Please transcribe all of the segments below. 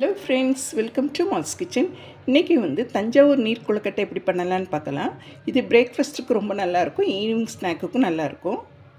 Hello friends, welcome to Mal's kitchen. இன்றைக்கி தஞ்சாவூர் நீர் கொழுக்கட்டை எப்படி பண்ணலான்னு பார்க்கலாம். இது பிரேக்ஃபாஸ்ட்டுக்கு ரொம்ப நல்லாயிருக்கும், ஈவினிங் ஸ்நாக்குக்கும் நல்லாயிருக்கும்.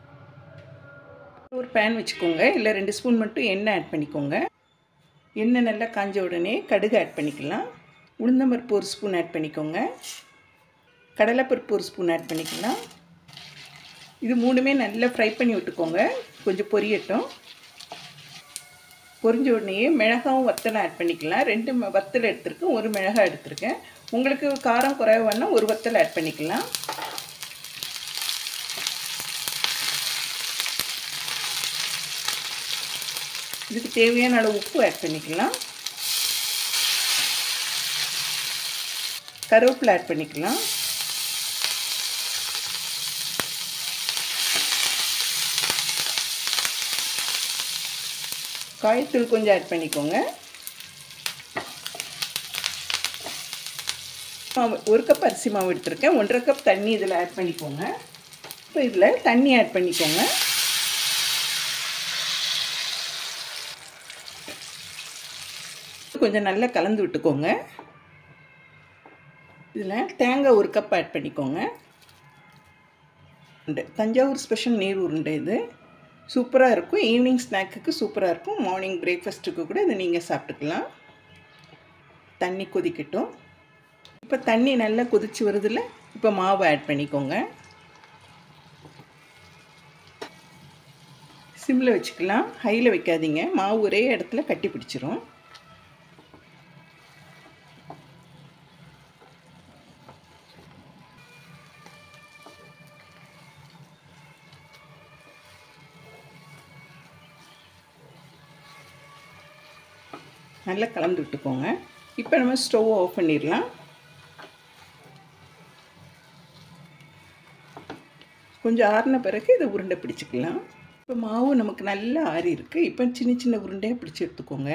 ஒரு பேன் வச்சுக்கோங்க, இல்லை 2 ஸ்பூன் மட்டும் எண்ணெய் ஆட் பண்ணிக்கோங்க. எண்ணெய் நல்லா காஞ்ச உடனே கடுகு ஆட் பண்ணிக்கலாம். உளுந்தம்பருப்பு 1 ஸ்பூன் ஆட் பண்ணிக்கோங்க. கடலைப்பருப்பு 1 ஸ்பூன் ஆட் பண்ணிக்கலாம். இது மூணுமே நல்லா ஃப்ரை பண்ணி விட்டுக்கோங்க, கொஞ்சம் பொரியட்டும். பொரிஞ்ச உடனே மிளகாவும் வத்தலும் ஆட் பண்ணிக்கலாம். 2 வத்தல் எடுத்துருக்கேன், 1 மிளகாய் எடுத்துருக்கேன். உங்களுக்கு காரம் குறைவானா 1 வத்தல் ஆட் பண்ணிக்கலாம். இதுக்கு தேவையான அளவு உப்பு ஆட் பண்ணிக்கலாம். கருவேப்பிலை ஆட் பண்ணிக்கலாம். காய்த்தூள் கொஞ்சம் ஆட் பண்ணிக்கோங்க. 1 கப் அரிசி மாவு எடுத்துருக்கேன். 1.5 கப் தண்ணி இதில் ஆட் பண்ணிக்கோங்க. இப்போ இதில் தண்ணி ஆட் பண்ணிக்கோங்க. கொஞ்சம் நல்லா கலந்து விட்டுக்கோங்க. இதில் தேங்காய் 1 கப் ஆட் பண்ணிக்கோங்க. தஞ்சாவூர் ஸ்பெஷல் நீர் உருண்டை இது சூப்பராக இருக்கும். ஈவினிங் ஸ்நாக்குக்கு சூப்பராக இருக்கும். மார்னிங் பிரேக்ஃபாஸ்ட்டுக்கு கூட இதை நீங்கள் சாப்பிட்டுக்கலாம். தண்ணி கொதிக்கட்டும். இப்போ தண்ணி நல்லா கொதிச்சு வருதில்ல, இப்போ மாவு ஆட் பண்ணிக்கோங்க. சிம்மில் வச்சுக்கலாம், ஹையில் வைக்காதீங்க, மாவு ஒரே இடத்துல கட்டி பிடிச்சிரும். நல்லா கலந்து விட்டுக்கோங்க. இப்போ நம்ம ஸ்டவ் ஆஃப் பண்ணிடலாம். கொஞ்சம் ஆறின பிறகு இதை உருண்டை பிடிச்சிக்கலாம். இப்போ மாவு நமக்கு நல்லா ஆறி இருக்குது. இப்போ சின்ன சின்ன உருண்டையாக பிடிச்சி எடுத்துக்கோங்க.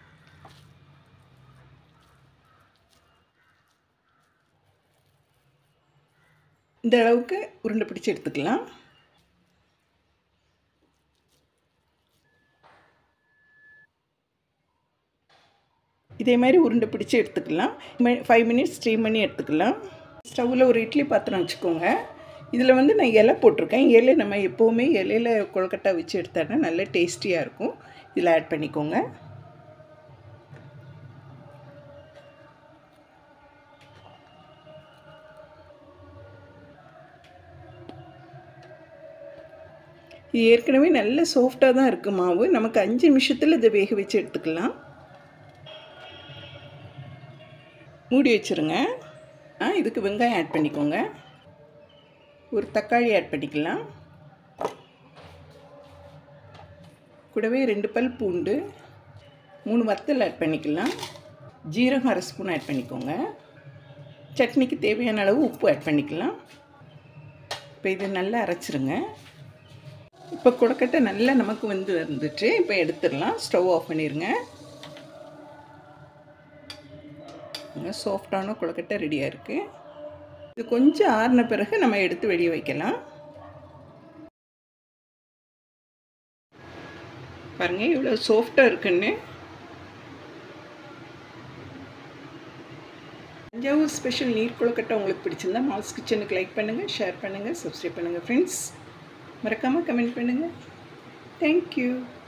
இந்த அளவுக்கு உருண்டை பிடிச்சி எடுத்துக்கலாம். இதே மாதிரி உருண்டை பிடிச்சி எடுத்துக்கலாம். 5 மினிட்ஸ் ஸ்டீம் பண்ணி எடுத்துக்கலாம். ஸ்டவ்வில் ஒரு இட்லி பாத்திரம் வச்சுக்கோங்க. இதில் நான் இலை போட்டிருக்கேன். இலை நம்ம எப்போவுமே இலையில் கொழுக்கட்டை வச்சு எடுத்தோன்னா நல்ல டேஸ்டியாக இருக்கும். இதில் ஆட் பண்ணிக்கோங்க. இது ஏற்கனவே நல்ல சாஃப்டாக தான் இருக்குது மாவு. நமக்கு 5 நிமிஷத்தில் இதை வேக வச்சு எடுத்துக்கலாம். மூடி வச்சுருங்க. இதுக்கு வெங்காயம் ஆட் பண்ணிக்கோங்க. ஒரு தக்காளி ஆட் பண்ணிக்கலாம். கூடவே 2 பல் பூண்டு, 3 வத்தல் ஆட் பண்ணிக்கலாம். ஜீரகம் 1/2 ஸ்பூன் ஆட் பண்ணிக்கோங்க. சட்னிக்கு தேவையான அளவு உப்பு ஆட் பண்ணிக்கலாம். இப்போ இதை நல்லா அரைச்சிருங்க. இப்போ கொழுக்கட்டை நல்லா நமக்கு வந்துட்டு இப்போ எடுத்துடலாம். ஸ்டவ் ஆஃப் பண்ணிடுங்க. சாஃப்டான கொழுக்கட்டை ரெடியாக இருக்குது. இது கொஞ்சம் ஆறின பிறகு நம்ம எடுத்து வெளியே வைக்கலாம். பாருங்கள் இவ்வளோ சாஃப்டாக இருக்குன்னு. தஞ்சாவூர் ஸ்பெஷல் நீர் கொழுக்கட்டை உங்களுக்கு பிடிச்சிருந்தா மால்ஸ் கிச்சனுக்கு லைக் பண்ணுங்கள், ஷேர் பண்ணுங்கள், சப்ஸ்கிரைப் பண்ணுங்கள் ஃப்ரெண்ட்ஸ். மறக்காமல் கமெண்ட் பண்ணுங்கள். தேங்க்யூ.